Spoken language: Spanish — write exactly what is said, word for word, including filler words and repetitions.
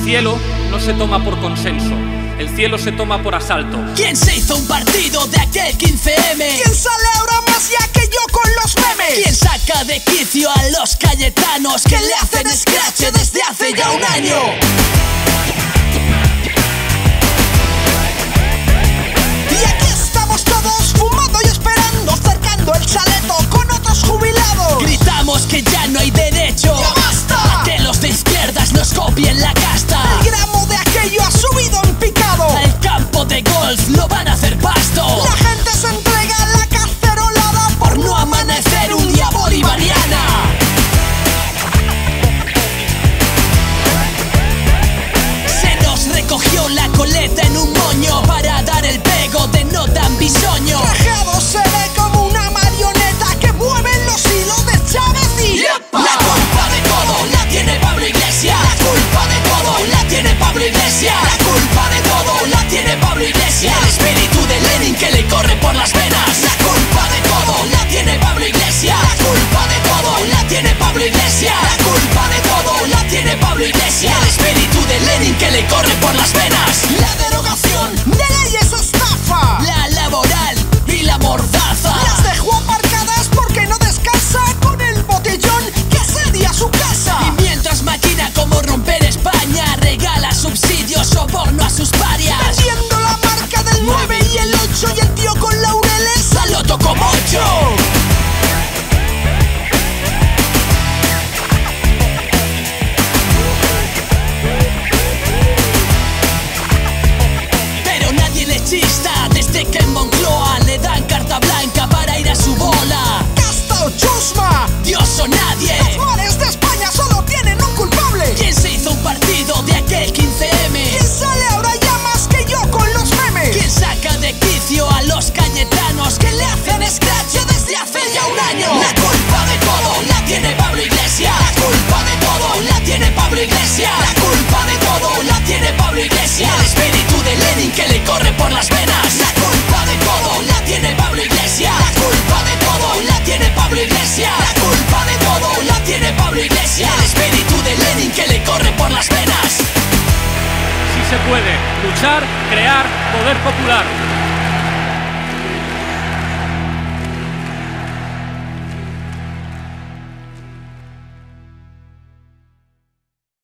cielo no se toma por consenso, el cielo se toma por asalto. ¿Quién se hizo un partido de aquel quince eme? ¿Quién sale ahora más ya que yo con los memes? ¿Quién saca de quicio a los cayetanos que le hacen scratch desde hace ya un año? Y aquí estamos todos fumando y esperando, cercando el chaleto con otros jubilados. Gritamos que ya no hay derecho ¡Ya basta! a que los de izquierdas nos copien la casta. El gramo de aquello ha subido en picado. Al campo de golf lo van a hacer pasto. La gente se entrega a la cacerolada por no amanecer un día bolivariana. Se nos recogió la coleta en un moño para dar el pego de no tan bisoño. Rajado se ve como una marioneta que mueven los hilos de Chávez y ¡Yepa! La culpa de todo la tiene Pablo Iglesias. La culpa de todo la tiene Pablo Iglesias. La culpa de todo la tiene Pablo Iglesias. El espíritu de Lenin que le corre por las venas. La culpa de todo la tiene Pablo Iglesias. La culpa de todo la tiene Pablo Iglesias. La culpa de todo la tiene Pablo Iglesias. El espíritu de Lenin que le corre por las venas. la derogación de leyes estafa. La laboral y la mordaza. Las dejó aparcadas porque no descansa con el botellón que asedia su casa. Y mientras maquina como romper España, regala subsidios, soborno a sus parias. Vendiendo la marca del nueve y el ocho y el tío con laureles ¡A lo toco mucho! Pero nadie le chista desde que en Moncloa le dan carta blanca para ir a su bola. Casta o chusma. Dios o nadie. Los mares de España solo tienen un culpable. ¿Quién se hizo un partido de aquel quince eme? ¿Quién sale ahora ya más que yo con los memes? ¿Quién saca de quicio a los cayetanos que le hacen scratch desde hace ya un año? La culpa de todo la tiene Pablo Iglesias. La culpa de todo la tiene Pablo Iglesias. La culpa de todo la tiene Pablo Iglesias. El espíritu de Lenin que le corre por las venas. La culpa de todo la tiene Pablo Iglesias. La culpa de todo la tiene Pablo Iglesias. La culpa de todo la tiene Pablo Iglesias. El espíritu de Lenin que le corre por las venas. Sí se puede luchar, crear poder popular.